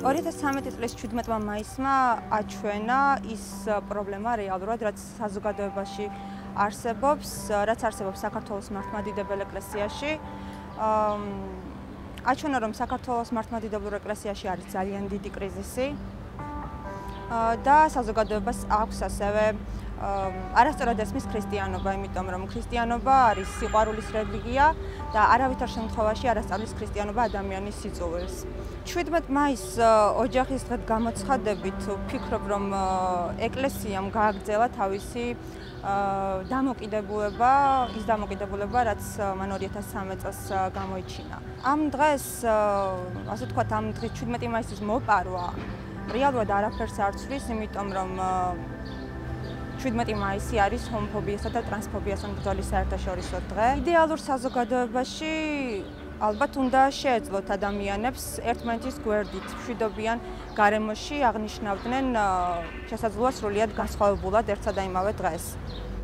2013 წლის 17 მაისმა აჩვენა ის პრობლემა რეალურად, რაც საზოგადოებაში არსებობს, რაც არსებობს საქართველოს მართლმადიდებელ ეკლესიაში. აჩვენა, რომ საქართველოს მართლმადიდებლურ ეკლესიაში არის ძალიან დიდი კრიზისი და საზოგადოებას აქვს ასევე არასწორად ესმის ქრისტიანობა, იმიტომ რომ ქრისტიანობა არის სიყვარულის რელიგია და არავითარ შემთხვევაში არ ასწავლის ქრისტიანობა ადამიანის სიძულვილს. 17 მაისს ოჯახის დღედ გამოცხადებით ვფიქრობ, რომ ეკლესიამ გააგრძელა თავისი დამოკიდებულება, ის დამოკიდებულება, რაც მან 2013 წელს გამოიჩინა. ამ დღეს, ასე ვთქვათ, ამ დღის 17 მაისის მოპარვა რეალურად არაფერს არ ცვლის, იმიტომ რომ 17 მაისი არის ჰომოფობიასა და ტრანსფობიასთან ბრძოლის საერთაშორისო დღე. იდეალურ საზოგადოებაში ალბათ უნდა შეეძლოთ ადამიანებს ერთმანეთის გვერდით მშვიდობიან გარემოში აღნიშნავდნენ შესაძლოა სრულიად განსხვავებულად ერთსა და იმავე დღეს.